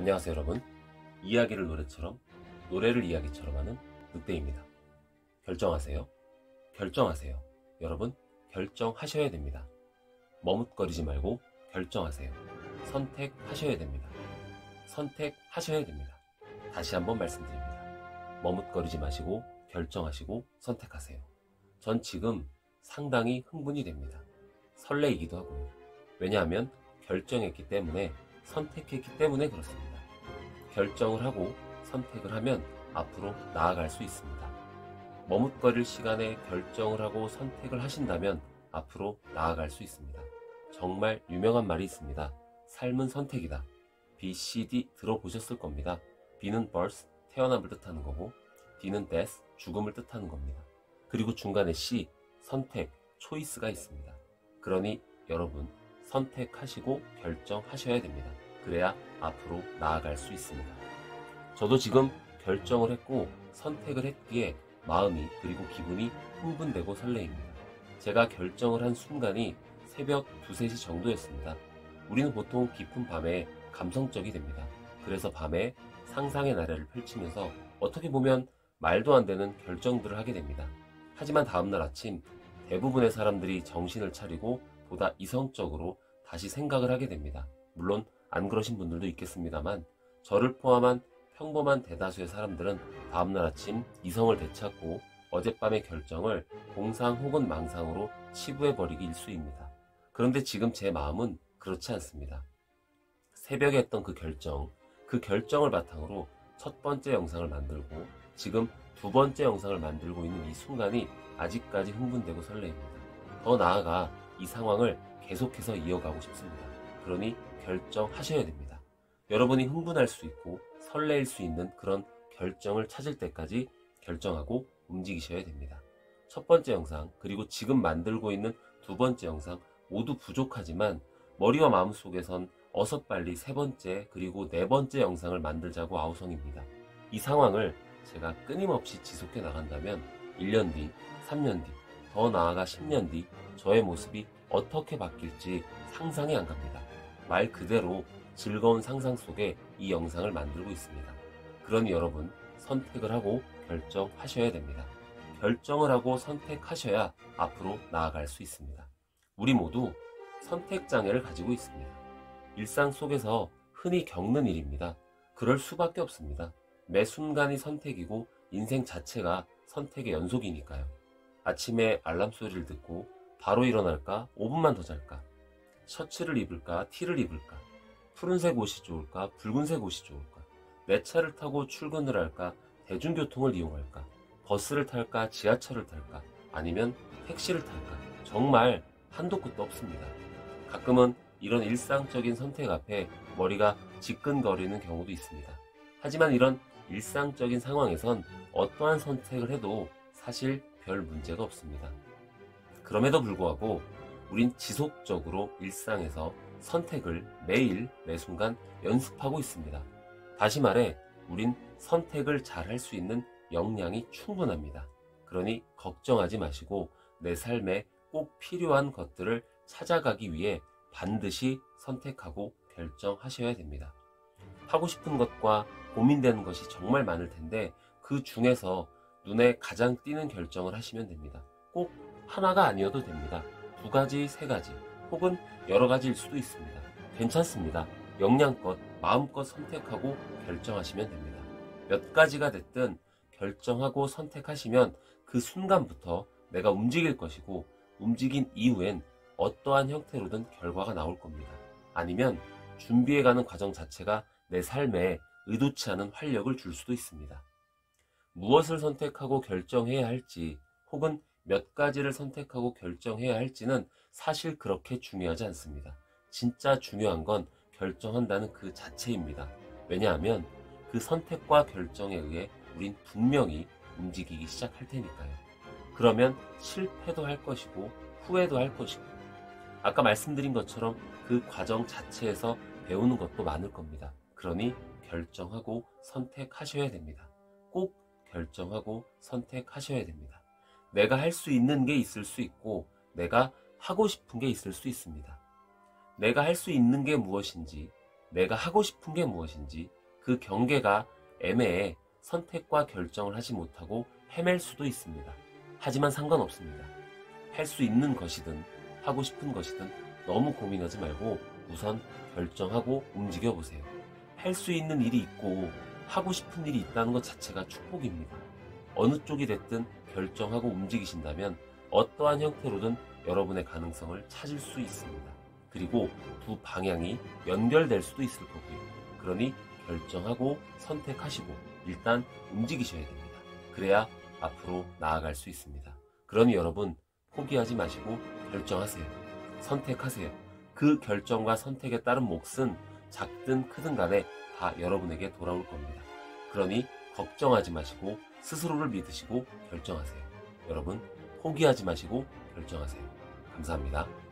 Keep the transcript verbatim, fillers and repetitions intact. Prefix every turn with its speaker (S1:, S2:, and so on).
S1: 안녕하세요 여러분. 이야기를 노래처럼, 노래를 이야기처럼 하는 늑대입니다. 결정하세요. 결정하세요. 여러분, 결정하셔야 됩니다. 머뭇거리지 말고 결정하세요. 선택하셔야 됩니다. 선택하셔야 됩니다. 다시 한번 말씀드립니다. 머뭇거리지 마시고 결정하시고 선택하세요. 전 지금 상당히 흥분이 됩니다. 설레이기도 하고요. 왜냐하면 결정했기 때문에, 선택했기 때문에 그렇습니다. 결정을 하고 선택을 하면 앞으로 나아갈 수 있습니다. 머뭇거릴 시간에 결정을 하고 선택을 하신다면 앞으로 나아갈 수 있습니다. 정말 유명한 말이 있습니다. 삶은 선택이다. B, C, D 들어보셨을 겁니다. B는 birth, 태어남을 뜻하는 거고, D는 death, 죽음을 뜻하는 겁니다. 그리고 중간에 C, 선택, choice가 있습니다. 그러니 여러분, 선택하시고 결정하셔야 됩니다. 그래야 앞으로 나아갈 수 있습니다. 저도 지금 결정을 했고 선택을 했기에 마음이 그리고 기분이 흥분되고 설레입니다. 제가 결정을 한 순간이 새벽 두세 시 정도였습니다. 우리는 보통 깊은 밤에 감성적이 됩니다. 그래서 밤에 상상의 나래를 펼치면서 어떻게 보면 말도 안 되는 결정들을 하게 됩니다. 하지만 다음날 아침 대부분의 사람들이 정신을 차리고 보다 이성적으로 다시 생각을 하게 됩니다. 물론 안 그러신 분들도 있겠습니다만, 저를 포함한 평범한 대다수의 사람들은 다음날 아침 이성을 되찾고 어젯밤의 결정을 공상 혹은 망상으로 치부해버리기 일쑤입니다. 그런데 지금 제 마음은 그렇지 않습니다. 새벽에 했던 그 결정, 그 결정을 바탕으로 첫 번째 영상을 만들고 지금 두 번째 영상을 만들고 있는 이 순간이 아직까지 흥분되고 설레입니다. 더 나아가 이 상황을 계속해서 이어가고 싶습니다. 그러니 결정하셔야 됩니다. 여러분이 흥분할 수 있고 설레일 수 있는 그런 결정을 찾을 때까지 결정하고 움직이셔야 됩니다. 첫 번째 영상, 그리고 지금 만들고 있는 두 번째 영상 모두 부족하지만 머리와 마음속에선 어서 빨리 세 번째 그리고 네 번째 영상을 만들자고 아우성입니다. 이 상황을 제가 끊임없이 지속해 나간다면 일 년 뒤, 삼 년 뒤, 더 나아가 십 년 뒤 저의 모습이 어떻게 바뀔지 상상이 안 갑니다. 말 그대로 즐거운 상상 속에 이 영상을 만들고 있습니다. 그러니 여러분, 선택을 하고 결정하셔야 됩니다. 결정을 하고 선택하셔야 앞으로 나아갈 수 있습니다. 우리 모두 선택장애를 가지고 있습니다. 일상 속에서 흔히 겪는 일입니다. 그럴 수밖에 없습니다. 매 순간이 선택이고 인생 자체가 선택의 연속이니까요. 아침에 알람 소리를 듣고 바로 일어날까? 오 분만 더 잘까? 셔츠를 입을까? 티를 입을까? 푸른색 옷이 좋을까? 붉은색 옷이 좋을까? 내 차를 타고 출근을 할까? 대중교통을 이용할까? 버스를 탈까? 지하철을 탈까? 아니면 택시를 탈까? 정말 한도 끝도 없습니다. 가끔은 이런 일상적인 선택 앞에 머리가 지끈거리는 경우도 있습니다. 하지만 이런 일상적인 상황에선 어떠한 선택을 해도 사실 별 문제가 없습니다. 그럼에도 불구하고 우린 지속적으로 일상에서 선택을 매일 매순간 연습하고 있습니다. 다시 말해 우린 선택을 잘 할 수 있는 역량이 충분합니다. 그러니 걱정하지 마시고 내 삶에 꼭 필요한 것들을 찾아가기 위해 반드시 선택하고 결정하셔야 됩니다. 하고 싶은 것과 고민되는 것이 정말 많을 텐데 그 중에서 눈에 가장 띄는 결정을 하시면 됩니다. 꼭 하나가 아니어도 됩니다. 두 가지, 세 가지, 혹은 여러 가지일 수도 있습니다. 괜찮습니다. 역량껏, 마음껏 선택하고 결정하시면 됩니다. 몇 가지가 됐든 결정하고 선택하시면 그 순간부터 내가 움직일 것이고 움직인 이후엔 어떠한 형태로든 결과가 나올 겁니다. 아니면 준비해가는 과정 자체가 내 삶에 의도치 않은 활력을 줄 수도 있습니다. 무엇을 선택하고 결정해야 할지 혹은 몇 가지를 선택하고 결정해야 할지는 사실 그렇게 중요하지 않습니다. 진짜 중요한 건 결정한다는 그 자체입니다. 왜냐하면 그 선택과 결정에 의해 우린 분명히 움직이기 시작할 테니까요. 그러면 실패도 할 것이고 후회도 할 것이고 아까 말씀드린 것처럼 그 과정 자체에서 배우는 것도 많을 겁니다. 그러니 결정하고 선택하셔야 됩니다. 꼭 결정하고 선택하셔야 됩니다. 내가 할 수 있는 게 있을 수 있고 내가 하고 싶은 게 있을 수 있습니다. 내가 할 수 있는 게 무엇인지, 내가 하고 싶은 게 무엇인지 그 경계가 애매해 선택과 결정을 하지 못하고 헤맬 수도 있습니다. 하지만 상관없습니다. 할 수 있는 것이든 하고 싶은 것이든 너무 고민하지 말고 우선 결정하고 움직여 보세요. 할 수 있는 일이 있고 하고 싶은 일이 있다는 것 자체가 축복입니다. 어느 쪽이 됐든 결정하고 움직이신다면 어떠한 형태로든 여러분의 가능성을 찾을 수 있습니다. 그리고 두 방향이 연결될 수도 있을 거고요. 그러니 결정하고 선택하시고 일단 움직이셔야 됩니다. 그래야 앞으로 나아갈 수 있습니다. 그러니 여러분 포기하지 마시고 결정하세요. 선택하세요. 그 결정과 선택에 따른 몫은 작든 크든 간에 다 여러분에게 돌아올 겁니다. 그러니 걱정하지 마시고 스스로를 믿으시고 결정하세요. 여러분 포기하지 마시고 결정하세요. 감사합니다.